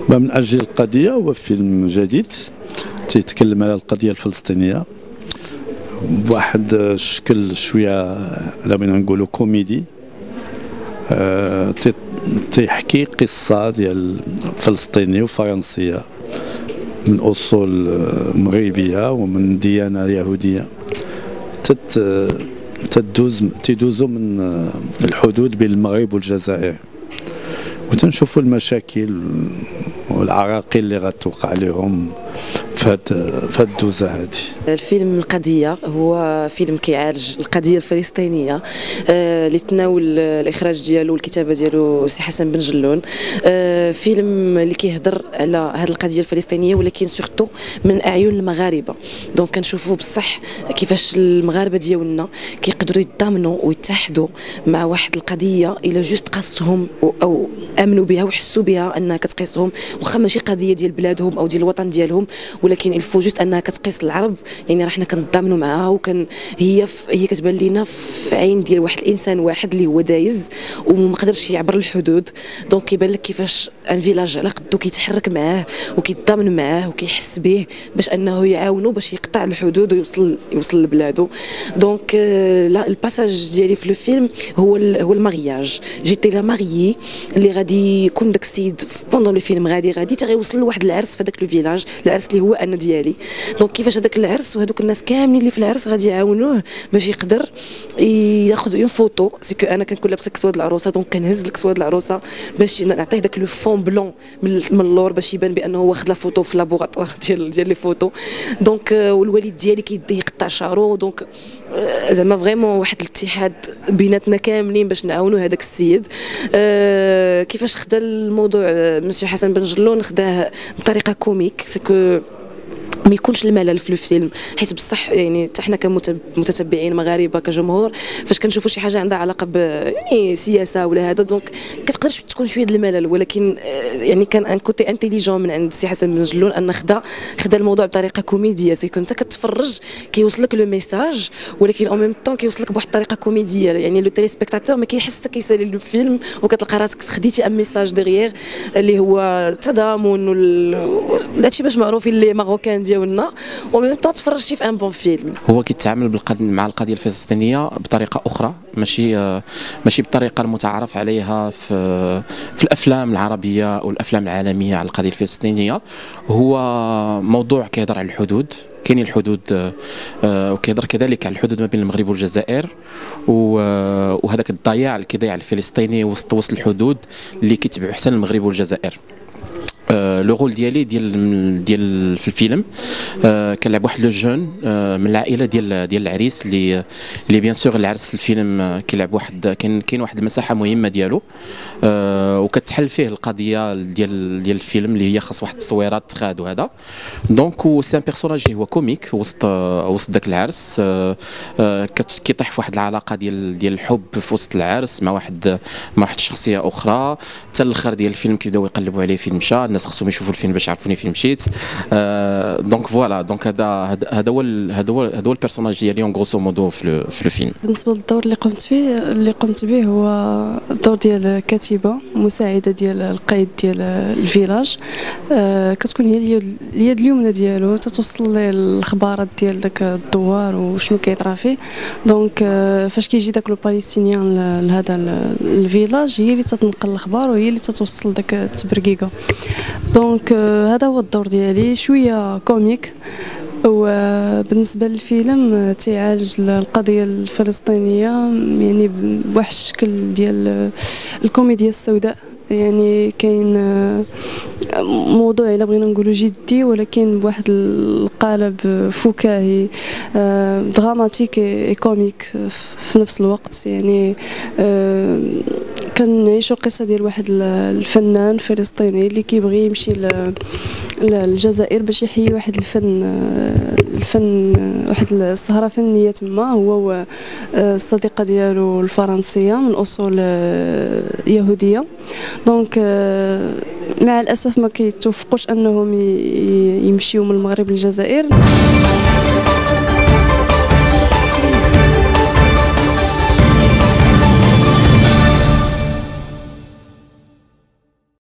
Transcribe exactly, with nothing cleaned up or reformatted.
من أجل القضية هو فيلم جديد تيتكلم على القضية الفلسطينية بواحد الشكل شوية لا بغينا نقولوا كوميدي. أه تيحكي قصة ديال فلسطينية وفرنسية من أصول مغربية ومن ديانة يهودية تت تدوز تيدوزوا من الحدود بين المغرب والجزائر، وتنشوفوا المشاكل والعراقيل اللي غتوقع لهم في هاد في هاد الدوزه هذه. الفيلم القضيه هو فيلم كيعالج القضيه الفلسطينيه اللي آه تناول الاخراج ديالو والكتابه ديالو سي حسن بن جلون. آه فيلم اللي كيهضر على هذه القضيه الفلسطينيه ولكن سورتو من اعين المغاربه. دونك كنشوفوا بصح كيفاش المغاربه ديالنا كيقدروا يتضامنوا ويتحدوا مع واحد القضيه الا جوست قاصهم او امنوا بها وحسوا بها انها كتقيسهم، واخا ماشي قضيه ديال بلادهم او ديال الوطن ديالهم، ولكن الفو جوست انها كتقيس العرب. يعني راه حنا كنتضامنوا معاها، وكان هي هي كتبان لينا في عين ديال واحد الانسان واحد اللي هو دايز وما قدرش يعبر الحدود. دونك كيبان لك كيفاش ان فيلاج على قدو كيتحرك معاه وكيتضامن معاه وكيحس به باش انه يعاونو باش يقطع الحدود ويوصل يوصل لبلادو. دونك لا الباساج ديالي في الفيلم هو هو المارياج. جيتي لا ماريي اللي غادي يكون داك السيد بوندون لو فيلم غادي غادي تيوصل لواحد العرس في داك لو فيلاج، العرس اللي هو انا ديالي. دونك كيفاش هذاك العرس وهذوك الناس كاملين اللي في العرس غادي يعاونوه باش يقدر ياخذ اون فوتو. سكو انا كنكون لابسه كسواد العروسه، دونك كنهز لك كسواد العروسه باش نعطيه داك لو فون بلون من اللور باش يبان بانه واخد لا فوتو في لابوغاتوار ديال ديال لي فوتو. دونك والوالد ديالي كيديه يقطع شعرو. دونك زعما فريمون واحد الاتحاد بيناتنا كاملين باش نعاونوا هذاك السيد. أه كيفاش خدا الموضوع مسيو حسن بن جلون، خداه بطريقه كوميك سكو ما يكونش الملل في الفيلم، حيت بصح يعني حتى حنا كمتتبعين مغاربه كجمهور فاش كنشوفوا شي حاجه عندها علاقه ب يعني سياسه ولا هذا دونك كتقدر تكون شويه د الملل. ولكن يعني كان ان كوتي انتيليجون من عند السي حسن بن جلون ان خدا خدا الموضوع بطريقه كوميديه. سي كنت كتفرج كيوصل لك لو ميساج ولكن او ميم طون كيوصل لك بواحد الطريقه كوميديه. يعني لو تيليسبكتاتور ما كيحس كيسالي لو فيلم وكتلقى راسك خديتي ان ميساج ديغيغ اللي هو التضامن هادشي باش معروفين لي ماروكان ديالنا، ومن طون تفرجتي في ان بون فيلم. هو كيتعامل بالقضية مع القضيه الفلسطينيه بطريقه اخرى، ماشي ماشي بالطريقه المتعارف عليها في في الافلام العربيه او الافلام العالميه على القضيه الفلسطينيه. هو موضوع كيهضر على الحدود، كاينين الحدود وكيهضر كذلك على الحدود ما بين المغرب والجزائر، وهذاك الضياع اللي كيضيع الفلسطيني وسط وسط الحدود اللي كيتبعوا حتى المغرب والجزائر. لو رول ديالي ديال ديال في الفيلم آه كنلعب واحد لو جون آه من العائله ديال ديال العريس اللي اللي بيان سور العرس الفيلم آه كيلعب واحد كاين كاين واحد المساحه مهمه ديالو آه وكتحل فيه القضيه ديال ديال الفيلم اللي هي خاص واحد التصويرات تخاد وهذا. دونك سي ان بيرسوناج اللي هو كوميك وسط آه وسط داك العرس آه آه كيطيح في واحد العلاقه ديال ديال الحب في وسط العرس مع واحد مع واحد الشخصيه اخرى. حتى الاخر ديال الفيلم كيبداو يقلبوا عليه فين مشى، الناس خصهم يشوفوا الفيلم باش يعرفوني فين مشيت. آه دونك فوالا دونك هذا هذا هو هذا هو هذا هو البيرسوناج ديالي اون غروسو مودو في في الفيلم. بالنسبه للدور اللي قمت فيه اللي قمت به هو الدور ديال كاتبه مساعده ديال القائد ديال الفيلاج. آه كتكون هي اليد اليمنى ديالو تتوصل ليه الاخبارات ديال داك الدوار وشنو كيطرا فيه. دونك آه فاش كيجي داك لو باليستينيان لهذا الفيلاج هي اللي تتنقل الاخبار وهي اللي تتوصل داك التبرقيقه. دونك هذا هو الدور ديالي، شويه كوميك. وبالنسبه للفيلم تيعالج القضيه الفلسطينيه يعني بواحد الشكل ديال الكوميديا السوداء. يعني كاين موضوع الا بغينا نقولوا جدي ولكن بواحد القالب فكاهي دراماتيك اي كوميك في نفس الوقت. يعني كنعيشوا القصه ديال واحد الفنان فلسطيني اللي كيبغي يمشي للجزائر باش يحيي واحد الفن الفن واحد السهره فنيه تما. هو الصديقه ديالو الفرنسيه من اصول يهوديه. دونك مع الاسف ما كيتوفقوش انهم يمشيو من المغرب للجزائر.